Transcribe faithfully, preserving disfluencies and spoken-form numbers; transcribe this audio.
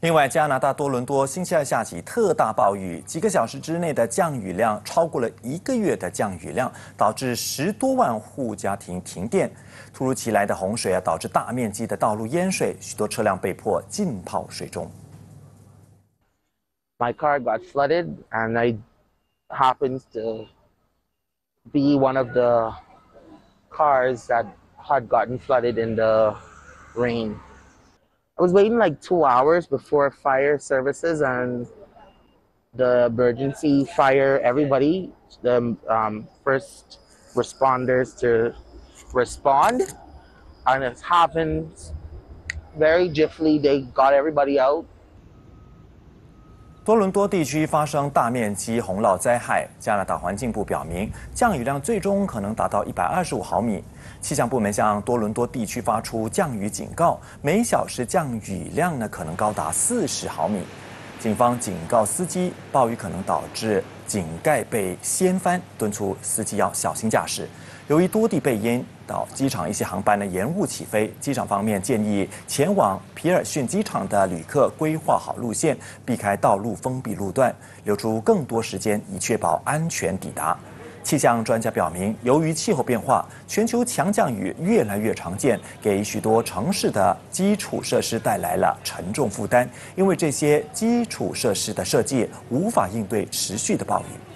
另外，加拿大多伦多星期二下起特大暴雨，几个小时之内的降雨量超过了一个月的降雨量，导致十多万户家庭停电。突如其来的洪水啊，导致大面积的道路淹水，许多车辆被迫浸泡水中。 My car got flooded, and I happened to be one of the cars that had gotten flooded in the rain. I was waiting like two hours before fire services and the emergency fire, everybody, the um, first responders to respond. And it happened very jiffly. They got everybody out. 多伦多地区发生大面积洪涝灾害，加拿大环境部表明，降雨量最终可能达到一百二十五毫米。气象部门向多伦多地区发出降雨警告，每小时降雨量呢可能高达四十毫米。警方警告司机，暴雨可能导致井盖被掀翻，敦促司机要小心驾驶。由于多地被淹，到机场一些航班呢延误起飞，机场方面建议前往皮尔逊机场的旅客规划好路线，避开道路封闭路段，留出更多时间以确保安全抵达。气象专家表明，由于气候变化，全球强降雨越来越常见，给许多城市的基础设施带来了沉重负担，因为这些基础设施的设计无法应对持续的暴雨。